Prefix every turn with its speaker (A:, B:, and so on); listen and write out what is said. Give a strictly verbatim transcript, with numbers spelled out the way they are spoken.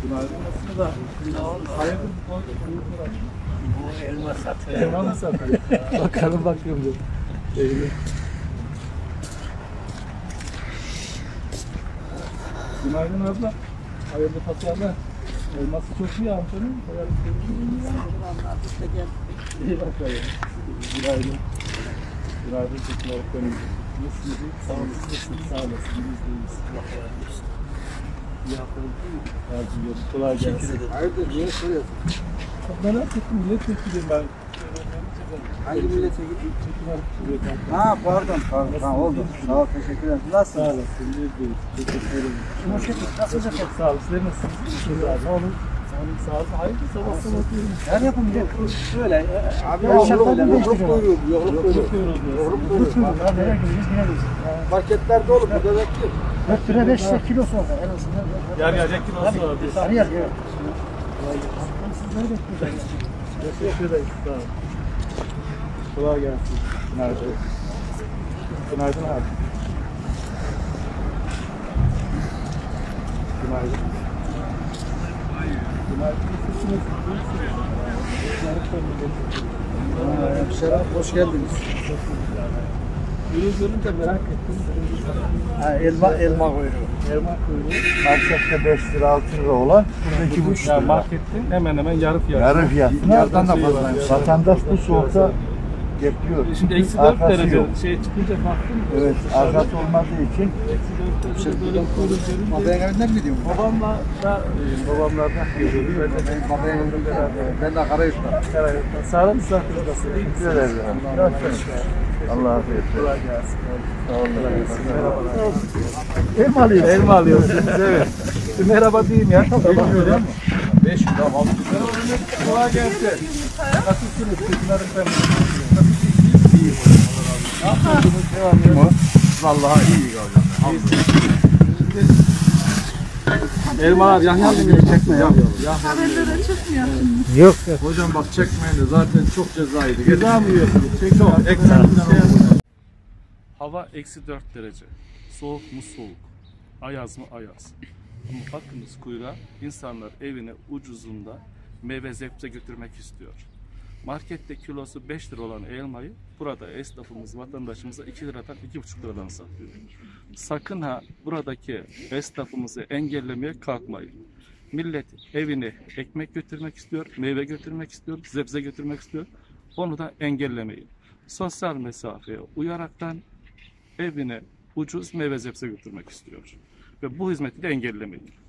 A: Günaydın da hayırdır
B: bu elma satıyor.
A: Elma mı satıyor? Bakalım bakıyorum diyor. Eylül. Günaydın abla. Hayırlı pazarlar. Elması çok iyi amcanın. Bayağı iyi bakalım. Günaydın. Günaydın çekiler efendim. Nasılsınız? Sağ olasın. Sağ olasın. Biz de iyiyiz. İyi haftalık değil mi? Tercih kolay gelsin.
C: Hayırdır, niye soruyorsun?
A: Merak ettim, milletvekiliyim ben.
C: Hangi milletvekili? Ha pardon, pardon. Tamam oldu. Sağ ol, teşekkür ederim. Nasılsın?
A: Sağ olasın, bizdeyiz. Teşekkür ederim.
C: Nasılsınız efendim?
A: Sağ olun, sizler nasılsınız? Sağ olun. Sağ olun, sağ olun. Hayırdır, sabah sabah diyorum.
C: Her yapım yok. Şöyle, abi yokluk buyuruyor, yokluk buyuruyor. Yokluk buyuruyor.
D: Nereye gidiyoruz, gidelim.
C: Marketlerde olup burada bekliyor.
D: dört lira beş lira kilosu oldu en azından.
A: Yer gelecek ki nasıl abi?
D: Sarı yer, evet. Sizleri bekliyoruz.
A: Teşekkür ederim, sağ olun. Kolay gelsin. Günaydın. Günaydın abi. Günaydın. Günaydın. Nasılsınız?
C: Hemşerim, hoş geldiniz.
A: Ürün görünce merak ettim.
D: Ha, elma, elma kuyruğu.
A: Elma kuyruğu.
E: Markette beş lira altı lira olan burada iki buçuk
A: Yani
E: lira.
A: markette hemen hemen yarı fiyat.
E: Yarı fiyatına
A: Yarıdan da fazlaymış.
E: vatandaş bu soğukta bekliyor.
A: Şimdi eksi dört
E: Arkası
A: derece
E: yok.
A: şey çıkınca baktım.
E: Evet, arkası olmadığı için
A: Eksi dört derece böyle kuyruğu görünce.
C: Babayın evinden mi diyorsun?
A: Babamla da e, babamlardan geliyordu. Ben de
C: Ben babayın evinden, ben de Karayurt'tan.
A: Karayurt'tan. Sağ olun, misafiriniz nasıl?
E: teşekkür ederiz. Allah afiyet olsun.
A: Kolay gelsin.
E: Sağ olun.
A: Merhabalar.
D: Elma alıyoruz.
A: Elma alıyorsunuz, evet. Bir merhaba diyeyim ya. Bilmiyorum. Beş lira aldım. Kolay gelsin. Nasılsınız? Teşekkürler efendim. Nasılsınız? İyi. Ne yapıyorsunuz? Ne var?
E: Vallahi iyi galiba.
A: Elmalar yahyalı mı? Çekme ya.
F: Haberlere çıkmıyor.
E: Yok.
C: Hocam bak çekmeyin de zaten çok cezaydı.
A: Gıda mı yiyorsunuz? Çek çok. Hava eksi dört derece. Soğuk mu soğuk. Ayaz mı ayaz. Ama bakınız kuyruğa, insanlar evine ucuzunda meyve zepse götürmek istiyor. Markette kilosu beş lira olan elmayı burada esnafımız, vatandaşımıza iki liradan iki buçuk liradan satıyor. Sakın ha buradaki esnafımızı engellemeye kalkmayın. Millet evine ekmek götürmek istiyor, meyve götürmek istiyor, zebze götürmek istiyor. Onu da engellemeyin. Sosyal mesafeye uyaraktan evine ucuz meyve zebze götürmek istiyor. Ve bu hizmeti de engellemeyin.